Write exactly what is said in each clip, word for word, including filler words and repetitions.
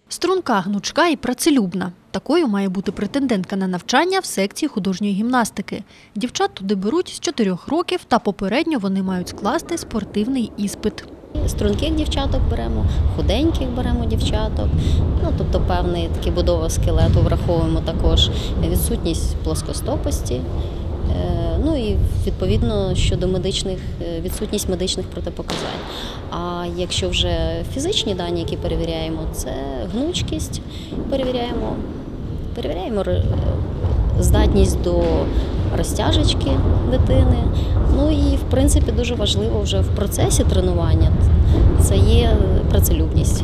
Струнка, гнучка і працелюбна. Такою має бути претендентка на навчання в секції художньої гімнастики. Дівчат туди беруть з чотирьох років та попередньо вони мають скласти спортивний іспит. Струнких дівчаток беремо, худеньких беремо дівчаток, ну, тобто певний такий будова скелету, враховуємо також відсутність плоскостопості, ну і відповідно щодо медичних, відсутність медичних протипоказань. А якщо вже фізичні дані, які перевіряємо, це гнучкість, перевіряємо, перевіряємо здатність до розтяжечки дитини. Ну і, в принципі, дуже важливо вже в процесі тренування – це є працелюбність.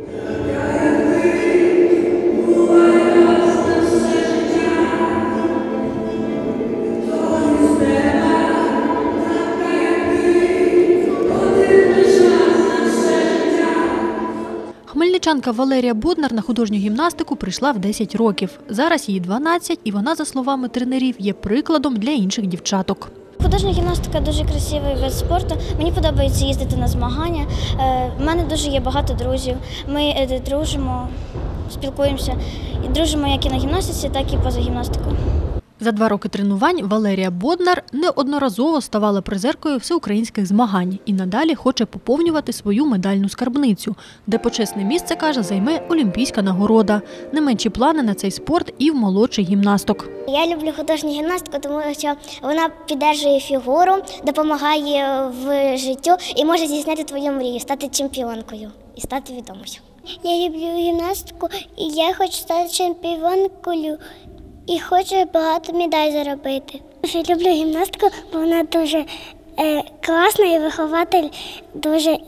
Хмельничанка Валерія Боднар на художню гімнастику прийшла в десять років. Зараз їй дванадцять, і вона, за словами тренерів, є прикладом для інших дівчаток. Художня гімнастика – дуже красивий вид спорту. Мені подобається їздити на змагання. У мене дуже є багато друзів. Ми дружимо, спілкуємося і дружимо як і на гімнастиці, так і поза гімнастикою. За два роки тренувань Валерія Боднар неодноразово ставала призеркою всеукраїнських змагань і надалі хоче поповнювати свою медальну скарбницю, де почесне місце, каже, займе олімпійська нагорода. Не менші плани на цей спорт і в молодших гімнасток. Я люблю художню гімнастику, тому що вона підтримує фігуру, допомагає в життю і може здійснити твою мрію, стати чемпіонкою і стати відомою. Я люблю гімнастику і я хочу стати чемпіонкою. І хочу багато медалей заробити. Я люблю гімнастику, бо вона дуже е, класна і вихователь дуже е,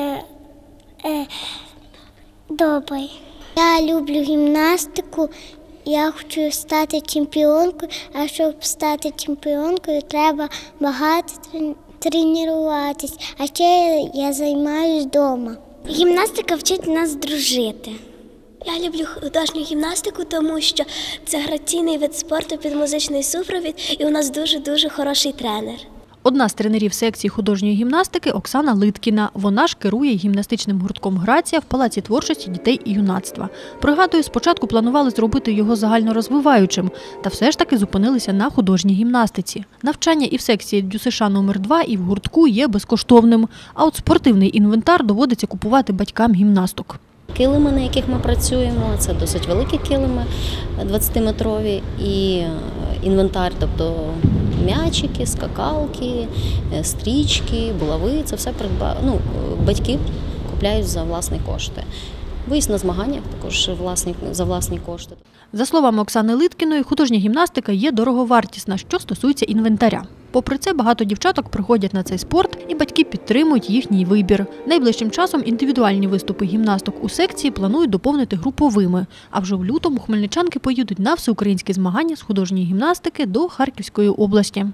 е, добрий. Я люблю гімнастику, я хочу стати чемпіонкою, а щоб стати чемпіонкою, треба багато тренуватись, а ще я займаюся вдома. Гімнастика вчить нас дружити. Я люблю художню гімнастику, тому що це граційний вид спорту під музичний супровід, і у нас дуже-дуже хороший тренер. Одна з тренерів секції художньої гімнастики – Оксана Литкіна. Вона ж керує гімнастичним гуртком «Грація» в Палаці творчості дітей і юнацтва. Пригадую, спочатку планували зробити його загальнорозвиваючим, та все ж таки зупинилися на художній гімнастиці. Навчання і в секції ДЮСШ номер два, і в гуртку є безкоштовним, а от спортивний інвентар доводиться купувати батькам гімнасток. Килими, на яких ми працюємо, це досить великі килими, двадцятиметрові, і інвентар, тобто м'ячики, скакалки, стрічки, булави, це все придба... ну, батьки купляють за власні кошти. Виїзд на змаганнях також власні, за власні кошти. За словами Оксани Литкіної, художня гімнастика є дороговартісна, що стосується інвентаря. Попри це, багато дівчаток приходять на цей спорт, і батьки підтримують їхній вибір. Найближчим часом індивідуальні виступи гімнасток у секції планують доповнити груповими. А вже в лютому хмельничанки поїдуть на всеукраїнські змагання з художньої гімнастики до Харківської області.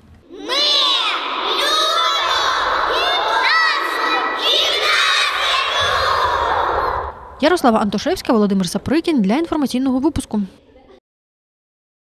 Ярослава Антошевська, Володимир Саприкін для інформаційного випуску.